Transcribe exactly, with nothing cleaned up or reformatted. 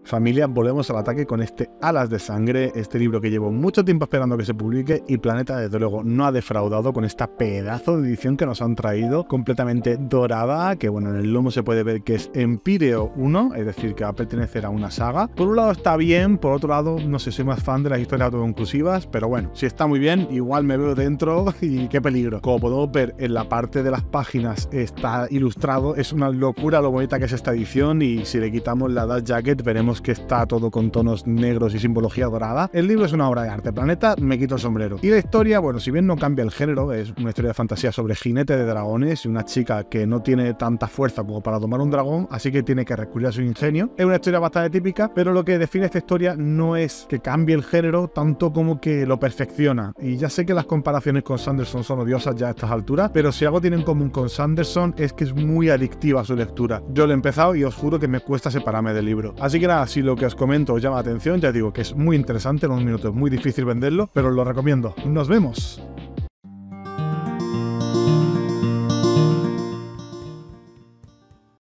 Familia, volvemos al ataque con este Alas de Sangre, este libro que llevo mucho tiempo esperando que se publique y Planeta desde luego no ha defraudado con esta pedazo de edición que nos han traído, completamente dorada, que bueno, en el lomo se puede ver que es Empíreo uno, es decir, que va a pertenecer a una saga. Por un lado está bien, por otro lado, no sé, soy más fan de las historias autoconclusivas, pero bueno, si está muy bien, igual me veo dentro y qué peligro. Como podemos ver en la parte de las páginas está ilustrado, es una locura lo bonita que es esta edición y si le quitamos la Dust Jacket veremos que está todo con tonos negros y simbología dorada. El libro es una obra de arte. Planeta, me quito el sombrero. Y la historia, bueno, si bien no cambia el género, es una historia de fantasía sobre jinetes de dragones y una chica que no tiene tanta fuerza como para tomar un dragón, así que tiene que recurrir a su ingenio. Es una historia bastante típica, pero lo que define esta historia no es que cambie el género tanto como que lo perfecciona. Y ya sé que las comparaciones con Sanderson son odiosas ya a estas alturas, pero si algo tiene en común con Sanderson es que es muy adictiva su lectura. Yo lo he empezado y os juro que me cuesta separarme del libro. Así que nada, si lo que os comento os llama la atención, ya digo que es muy interesante, en unos minutos es muy difícil venderlo, pero os lo recomiendo. ¡Nos vemos!